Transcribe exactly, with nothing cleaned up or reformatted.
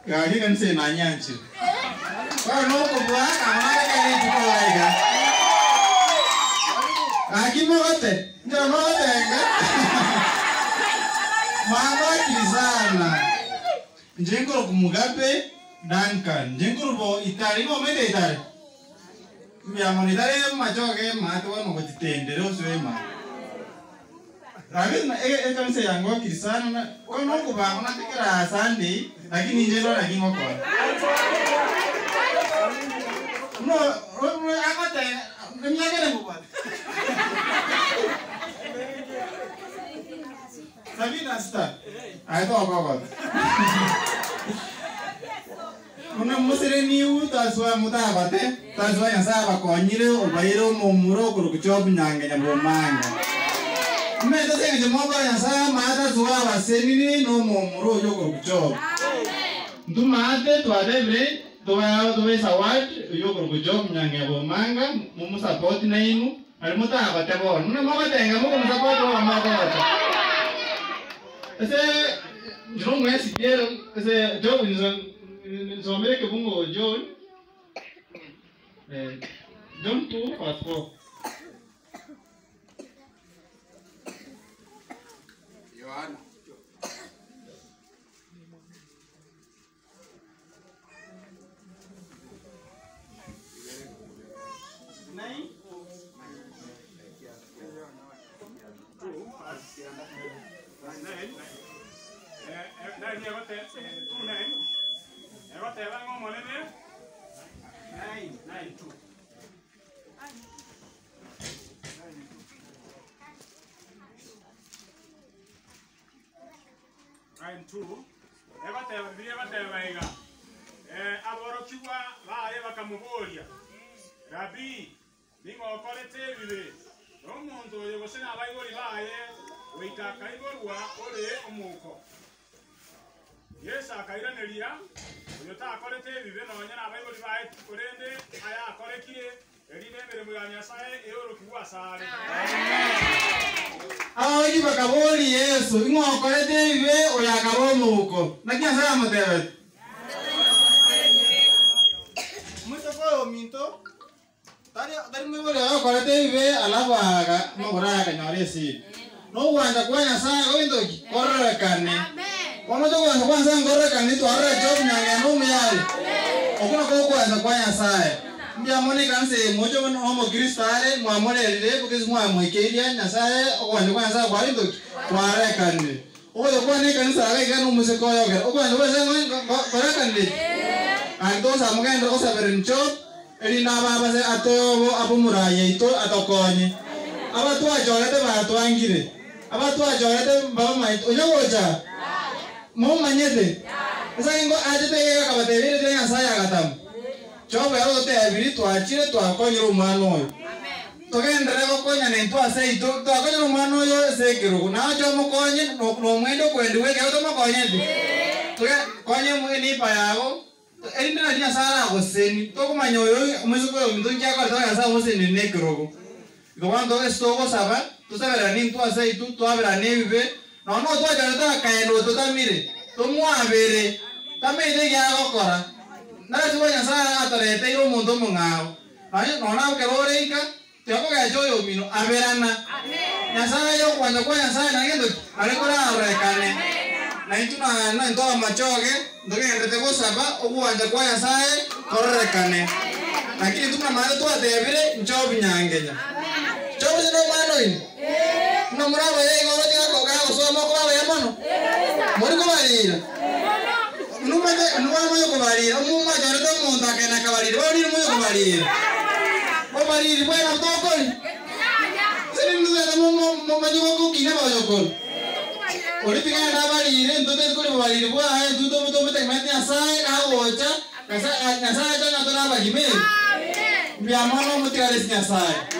Kaki kan se nanya aja. Kau no kebuah, kamu kali juga lagi. Kaki mau kate, jangan mau kate kan? Mama di sana. Jengkol Mugabe, Duncan. Jengkol bo Itali mau mana Itali? Biar mau Itali macam ke matu kan mau ditende terus semua. Tapi eh eh kan saya anggo di sana. Kau no kebuah, nanti kerasan deh. Lagi ninja lo lagi ngokol. No, no, aku teh, kami aja yang buat. Tapi nasta, ah itu apa apa? Mana musire niu taswa muta apa teh? Taswa yang saya apa konyiro, obayiro, momuro, kurukucop nyangge nyambomanga. Mereka saya kerja mobil yang saya mata suara bahasa ini no momuro jo kurukucop. Tu mate tu ada bre, tu ada tu ada sawat, yo kurukucop nyangge nyambomanga, mumu support na inu, ada muta apa teh bon? Mana mau kata enggak mau mumu support mau mau kata. Ese John Messi dia, ese John so mereka bungo John, eh John tu paspor. Yohana. Nine. Nine. Nine ya bote, two nine. Ya bote bango monene. Nine, nine two. Nine two. Ya bote, ya bote baiga. Eh, aboro kiwa ba ye bakamuboria. Rabi, ningo kolete bibe. Omuntu oyo gosena abaigori baye, oitaka igorwa ore omuko. Yes, akairaneria, oyo ta akorete bibe nonya abaigori baye tukorende aya akorekie erine mbere mu Nyasaye eoro kiwa sare. Ayi bakabori Yesu, ingo akorete bibe oyo akabomuko. Nakia sara mutebe. Mutoko minto. Tadi tadi mwe leo kwa teve alaba magora kanyore si. No wanda kwa Nyasaye oindo korre kane. Amen. Kono to kwa kwanza ngorre kane to arra job nyanga no myali. Okuna ko kwanza kwa Nyasaye. Mbia mone kanse mojo no homo kristale mwamole lele because mwa mwekelia Nyasaye okwanda kwa Nyasaye kwa indo kwa arra kane. Oyo kwa ne kansa aga igano museko yoga. Okwanda kwa Nyasaye kwa kane. Ando samugenda ko saberincho. Eri naba base atobo abumuraye ito atokonye abatu ajorete batwangire abatu ajorete baba mai onyogocha mo manyete esa ngo ajete ka batebire te Nyasaye agatam chobe aro te abiri twachire twakonye umano oyo togendere gokonya ne twase ito twakonye umano oyo sekero na ajo mokonye no mwendo kwendiwe ke to mokonye tuge konye mwini payago Erinda na dia sara agoseni toko manyoyo umuzuko yo ndo kyako ataka sa museni nekrogo Gowando estogo saba tu sabera ni tu asai tu tu abera nebe no no tu ajara ta kaeno to tamire to muabere tamide ya gokora na tu ya sa atare te yo mundo mungao ayo no na ke roreika te ko ga joyo mino aberana amen ya sa yo cuando kwa ya sa na ngendo ale kora rekane na itu na na ndo machoge ndoge ndete ko saba obuanja kwa ya sa korrekane lakini tu na mara tu atebire njobi nyangenya Job no mano ini. Eh. No muraba ye ngoro tika ko ga so mo ko ba ya mano. Eh. Mori ko barira. No ma no ma yo ko barira. Mu ma jare to mo ta ke na ka barira. Bari mo yo ko barira. Ko barira bo na to ko. Sini no da mo mo ma yo ko kina ba yo ko. Ori tika na barira entonces ko barira bo ay tu to to te mete asai a ocha. Asa asa ja na to na ba jime. Amen. Mi amano mo tika les asai.